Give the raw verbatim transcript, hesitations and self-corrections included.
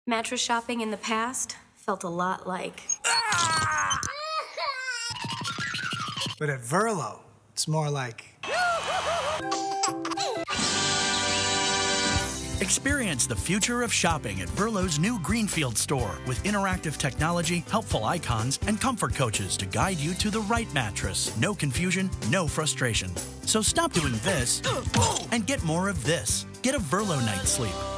Mattress shopping in the past felt a lot like... But at Verlo, it's more like... Experience the future of shopping at Verlo's new Greenfield store with interactive technology, helpful icons, and comfort coaches to guide you to the right mattress. No confusion, no frustration. So stop doing this and get more of this. Get a Verlo night's sleep.